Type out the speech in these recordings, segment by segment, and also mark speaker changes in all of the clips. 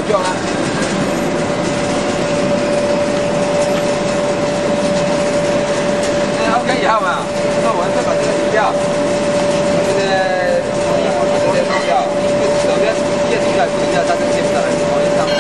Speaker 1: 用啊。OK 以后嘛，那我们再把这个移掉，这个弄掉，手边叶停掉不停掉，它就接不上来，往一上。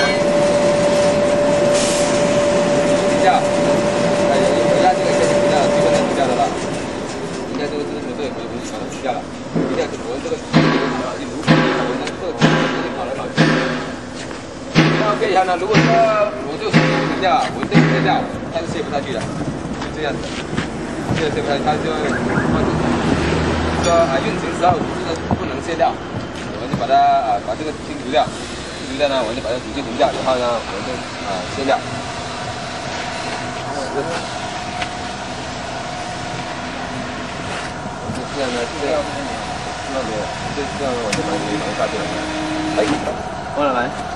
Speaker 1: 停掉，有压这个先停掉，基本上停掉的了。应该这个不对，我把它停掉了。停掉，我这个一路，我们这个跑来跑去。那 OK 以后呢，如果说我这个停掉，我这个停掉，它是卸不下去的，就这样子。这个它就说运行时候这个不能卸掉，我们就把它把这个清除掉，清除掉呢，我们就把这主机停掉，然后呢，我们就卸掉。这样呢，这样，这样我就把它下去了。哎，过来。